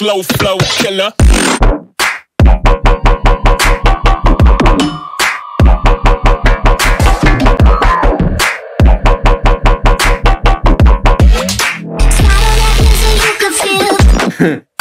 slow flow killer. Slide on that music you can feel.